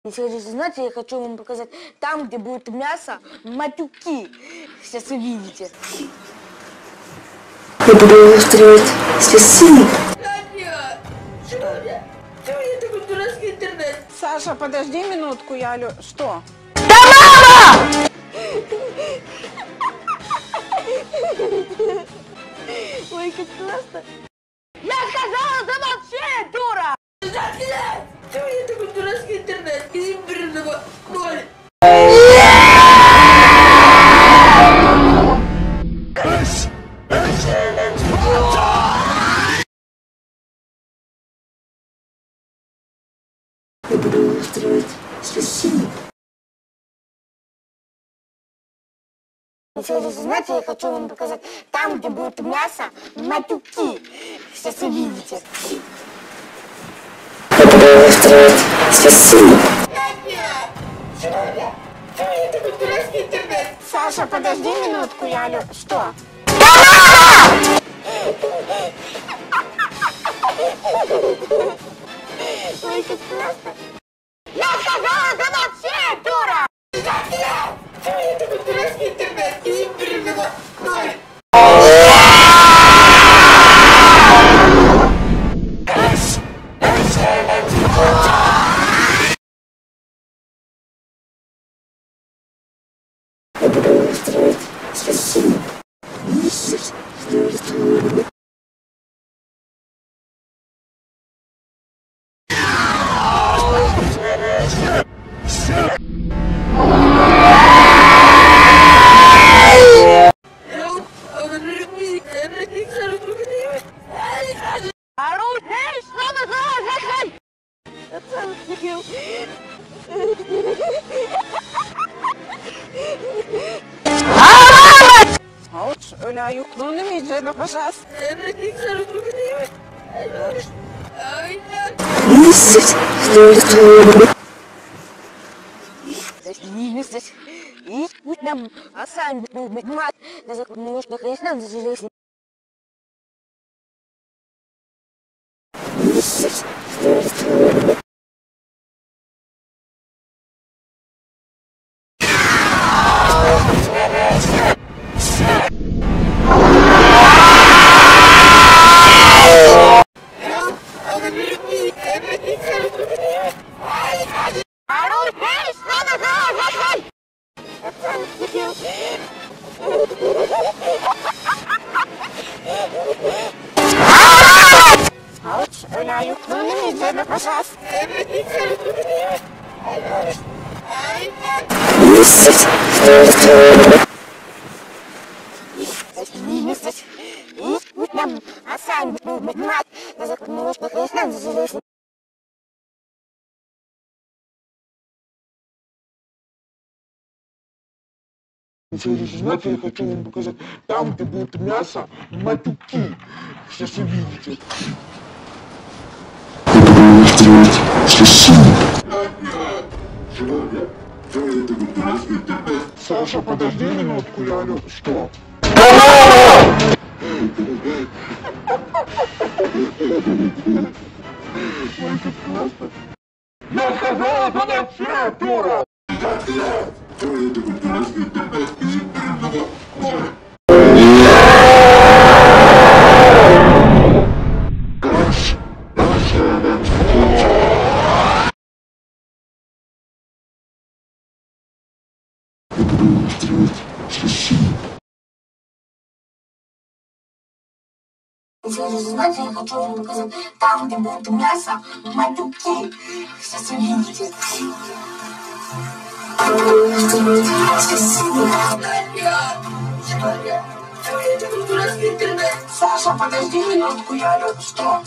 Если хотите знать, я хочу вам показать там, где будет мясо, матюки. Сейчас увидите. Я буду его устраивать спасибо. Саша, подожди минутку, Что? Да мама! Ой, как классно. Я сказала, замолчи, дура! Чего я такой дурацкий интернет из имбирного ноль? Я буду его устраивать спасибо. Если хотите знать, я хочу вам показать там, где будет мясо, матюки. Сейчас увидите. Я буду его устраивать спасибо. Саша, подожди минутку, Что? Ой, как классно. Я сказала, замолчи, дура! Чего я такой дурацкий интернет из имбирного ноль? Я буду его устраивать спасибо. Арут, эй, что называется? Avuç, öyle ayıklığını mı yiyeceğim yapacağız? И пусть нам осань будет мать, даже может конечно зажелезный. Арут, эй, что называется? Avuç, öyle ayıklığını mı yiyeceğim yapacağız? И пусть нам осань будет мать, даже может конечно зажелезный. Если хотите знать, я хочу вам показать там, где будет мясо, матюки. Сейчас увидите. Саша, подожди минутку, Что? Ой, как классно. Я сказала, замолчи, дура! Если хотите знать, я хочу вам показать там, где будет мясо, матюки. Сейчас увидите. Саша, подожди минутку, Что?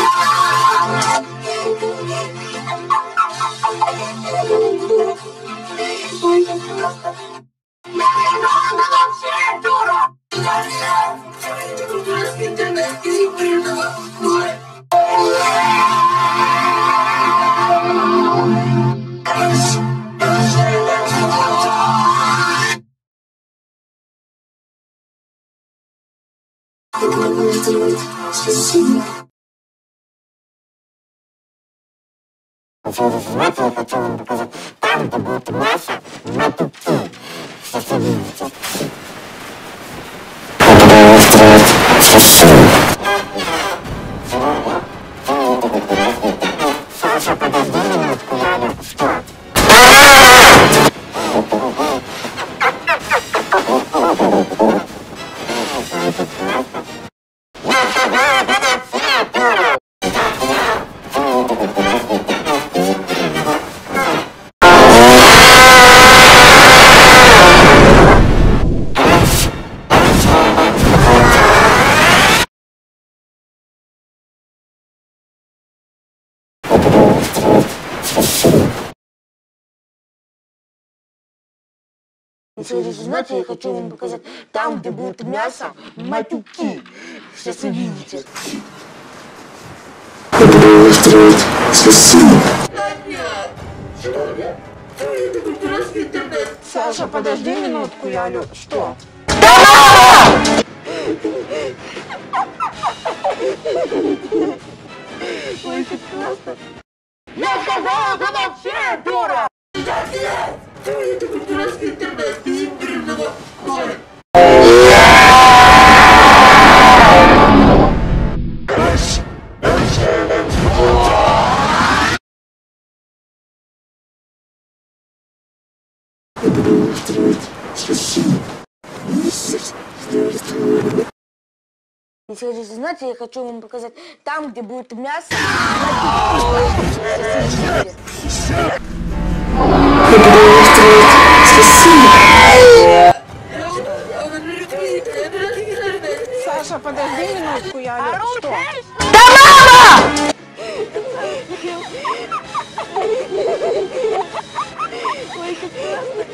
Ой, как классно. Я сказала, замолчи, дура! Интернет из имбирного ноль. Я буду устраивать спасибо. Через знать я хочу вам показать. Там, где будет мясо, матюки. Сейчас увидите. Буду устроить шашлык. Саша, подожди минутку, я что? Через знать я хочу вам показать. Там, где будет мясо, матюки. Сейчас увидите. Я буду устроить свистину. Саша, подожди минутку, я что? Ой, как классно. Я сказала, замолчи, дура! Я такой дурацкий интернет, избранного ноль. Я буду устроить свистину. Через знать я хочу вам показать. Там, где будет мясо, матюки. Сейчас увидите. Я буду устроить свистину. Саша, подожди минутку, я что? Ой, как классно.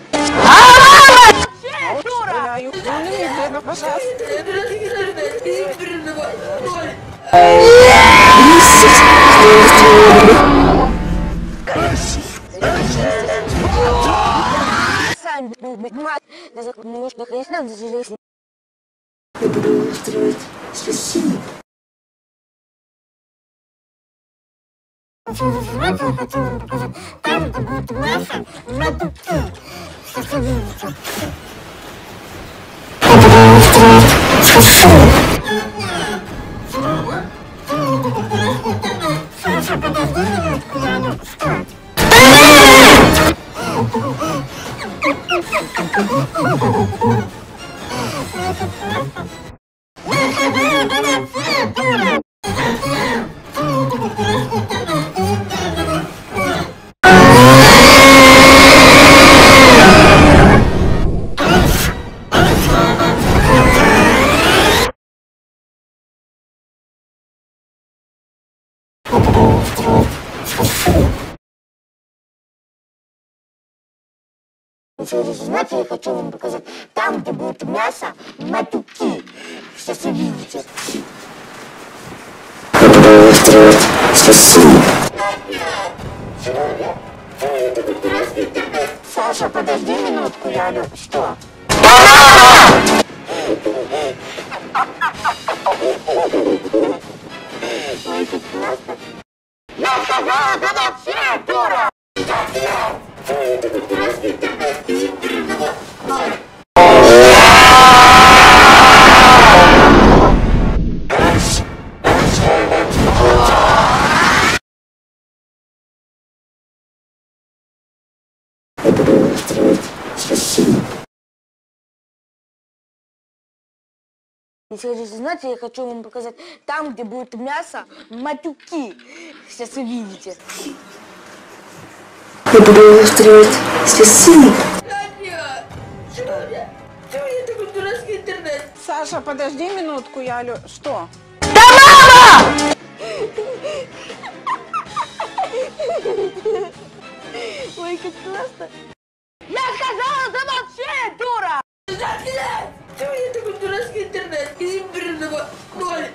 Дура! Немедленно, пожалуйста. Избранного ноль. Сами быть мать. Может, конечно, заживешь. Я буду устроить свистину. Через знать я хочу вам показать. Там, где будет мясо, матюки. Сейчас увидите. Я буду устроить свистину. Саша, подожди минутку, я что? Я буду устроить свистину. Через знать я хочу вам показать. Там, где будет мясо, матюки. Сейчас увидите. Я буду устроить свистину. Саша, подожди минутку, я что? Ой, как классно. Я сказала, замолчи, дура! Я такой дурацкий интернет, избранного ноль. Я буду устроить свистину. Через знать я хочу вам показать. Там, где будет мясо, матюки. Сейчас увидите. Я буду устроить свистину. Я такой дурацкий интернет. Саша, подожди минутку, я что? Ой, как классно. Я сказала, замолчи, дура! Я такой дурацкий интернет, избранного ноль.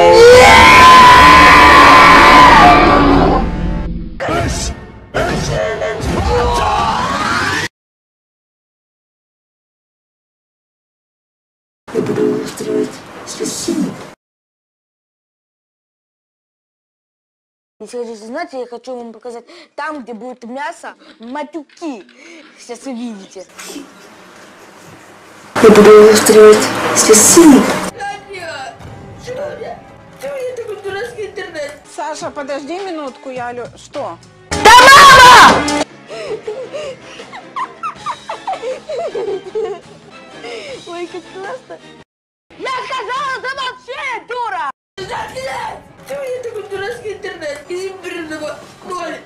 Я буду устроить свистину. Если хотите знать, я хочу вам показать, там, где будет мясо, матюки. Сейчас увидите. Я буду устраивать священник. Аня! Джуля! Чего я такой дурацкий интернет? Саша, подожди минутку, я Алё... Что? Ой, как классно. Я сказала, замолчи, дура! Заткнись! Чего я такой дурацкий интернет? Из имбирного ноль!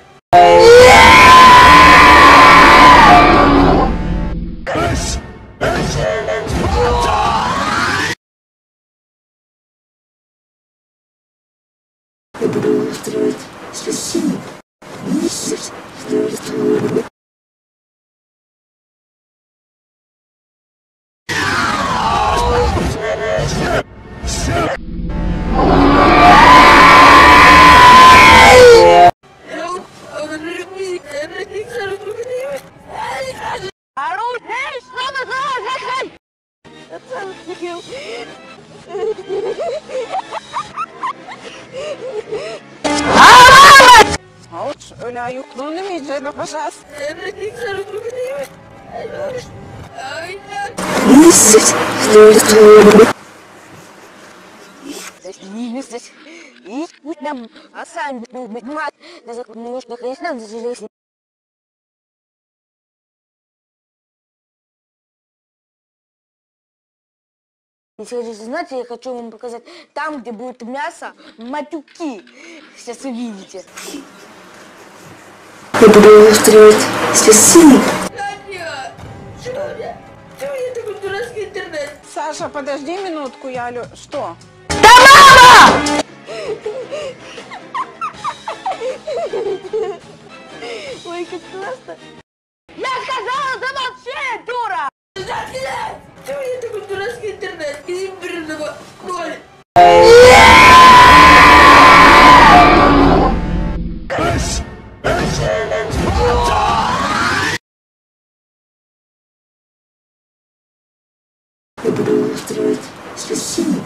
Я буду устраивать священник. Арут, эй, что вы делаете? Avuç öyle ayıklığını mı iyice bakacağız? Здесь. И пусть нам, а сами будут мать, немножко, конечно, зажелезли. Если хотите знать, я хочу вам показать, там, где будет мясо, матюки. Сейчас увидите. Я буду устраивать священник. Аня! Джуля! Чего я такой дурацкий интернет? Саша, подожди минутку, я Алё... Что? Ой, как классно. Я сказала, замолчи, дура! Заткнись! Чего я такой дурацкий интернет? Из имбирного ноль! Я буду устраивать священник.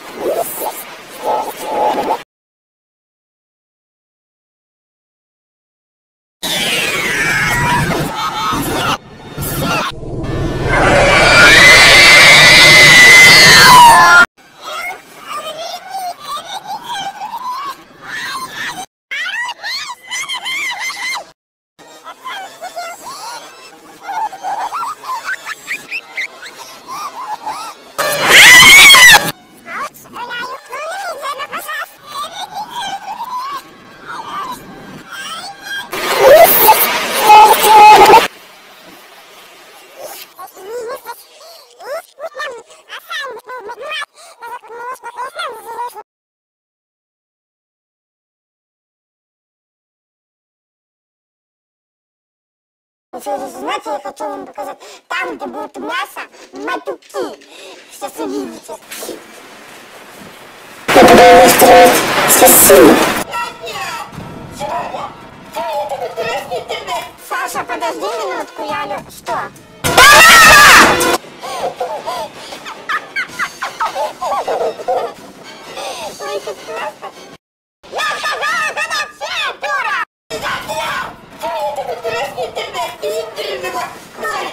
Если хотите знать, я хочу вам показать, там, где будет мясо, матюки. Сейчас увидите. Я буду устраивать священник. Саша, подожди минутку, я Алё... Что? Ой, как классно. Я сказала, замолчи, дура! Чего я такой дурацкий интернет? Из имбирного ноль!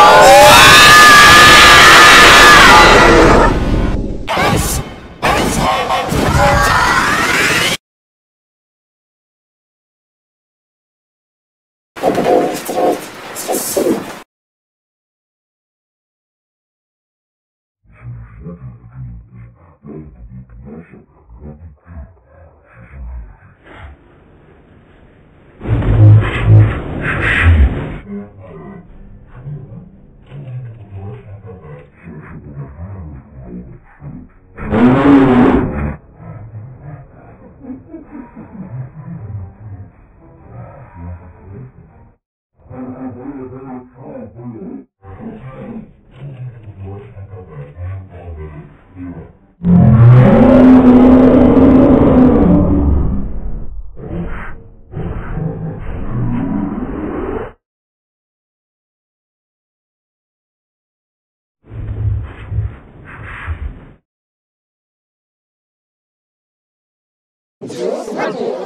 Я буду устраивать священник. Если хотите знать, я